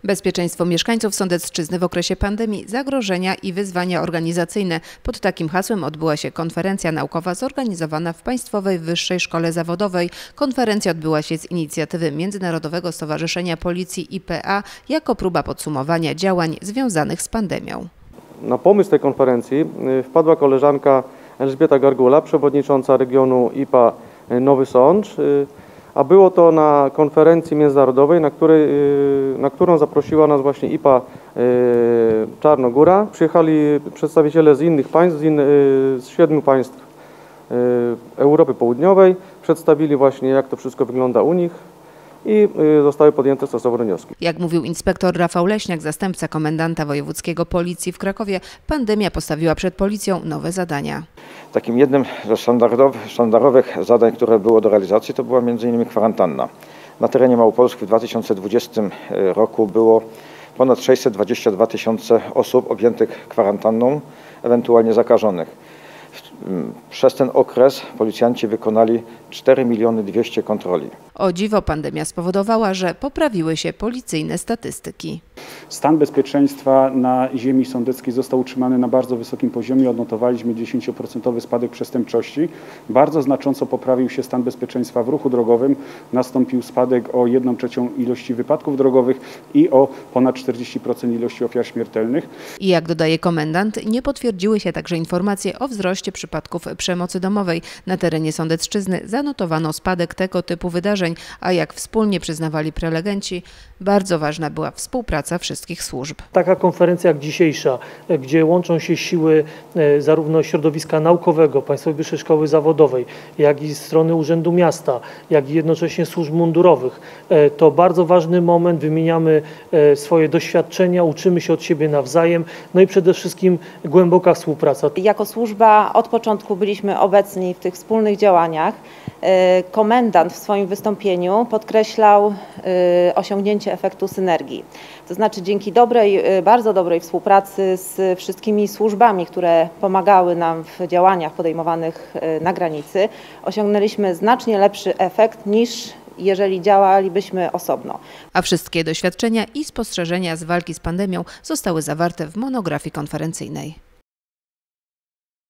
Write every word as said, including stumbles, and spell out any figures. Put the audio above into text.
Bezpieczeństwo mieszkańców Sądecczyzny w okresie pandemii, zagrożenia i wyzwania organizacyjne. Pod takim hasłem odbyła się konferencja naukowa zorganizowana w Państwowej Wyższej Szkole Zawodowej. Konferencja odbyła się z inicjatywy Międzynarodowego Stowarzyszenia Policji I P A jako próba podsumowania działań związanych z pandemią. Na pomysł tej konferencji wpadła koleżanka Elżbieta Gargula, przewodnicząca regionu I P A Nowy Sącz, a było to na konferencji międzynarodowej, na, której, na którą zaprosiła nas właśnie I P A Czarnogóra. Przyjechali przedstawiciele z innych państw, z, in, z siedmiu państw Europy Południowej, przedstawili właśnie, jak to wszystko wygląda u nich i zostały podjęte stosowne wnioski. Jak mówił inspektor Rafał Leśniak, zastępca komendanta wojewódzkiego Policji w Krakowie, pandemia postawiła przed policją nowe zadania. Takim jednym ze sztandarowych, sztandarowych zadań, które było do realizacji, to była między innymi kwarantanna. Na terenie Małopolski w dwa tysiące dwudziestym roku było ponad sześćset dwadzieścia dwa tysiące osób objętych kwarantanną, ewentualnie zakażonych. Przez ten okres policjanci wykonali cztery miliony dwieście kontroli. O dziwo pandemia spowodowała, że poprawiły się policyjne statystyki. Stan bezpieczeństwa na ziemi sądeckiej został utrzymany na bardzo wysokim poziomie. Odnotowaliśmy dziesięcioprocentowy spadek przestępczości. Bardzo znacząco poprawił się stan bezpieczeństwa w ruchu drogowym. Nastąpił spadek o jedną trzecią ilości wypadków drogowych i o ponad czterdzieści procent ilości ofiar śmiertelnych. I jak dodaje komendant, nie potwierdziły się także informacje o wzroście przypadków przemocy domowej. Na terenie Sądecczyzny zanotowano spadek tego typu wydarzeń, a jak wspólnie przyznawali prelegenci, bardzo ważna była współpraca wszystkich służb. Taka konferencja jak dzisiejsza, gdzie łączą się siły zarówno środowiska naukowego, Państwowej Wyższej Szkoły Zawodowej, jak i strony Urzędu Miasta, jak i jednocześnie służb mundurowych, to bardzo ważny moment, wymieniamy swoje doświadczenia, uczymy się od siebie nawzajem, no i przede wszystkim głęboka współpraca. Jako służba od początku byliśmy obecni w tych wspólnych działaniach. Komendant w swoim wystąpieniu podkreślał osiągnięcie efektu synergii. To znaczy dzięki dobrej, bardzo dobrej współpracy z wszystkimi służbami, które pomagały nam w działaniach podejmowanych na granicy, osiągnęliśmy znacznie lepszy efekt niż jeżeli działalibyśmy osobno. A wszystkie doświadczenia i spostrzeżenia z walki z pandemią zostały zawarte w monografii konferencyjnej.